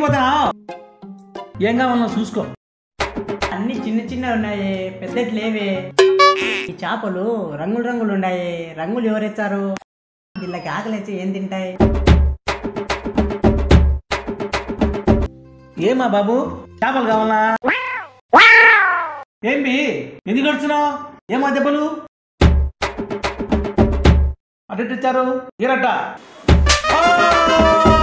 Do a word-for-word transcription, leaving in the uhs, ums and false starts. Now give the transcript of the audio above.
బయటికి పోతా ఏం కావాలన్నా చూసుకో. అన్ని చిన్న చిన్నవి ఉన్నాయి, పెద్దటి లేవే. ఈ చేపలు రంగులు రంగులు ఉన్నాయి, రంగులు ఎవరెచ్చారు? వీళ్ళకి ఆకలి వచ్చి ఏం తింటాయి? ఏమా బాబు చేపలు కావాలనా? ఏంటి ఎందుకు నడుచున్నావు? ఏమా దెబ్బలు అటు ఇచ్చారు? ఏరట్ట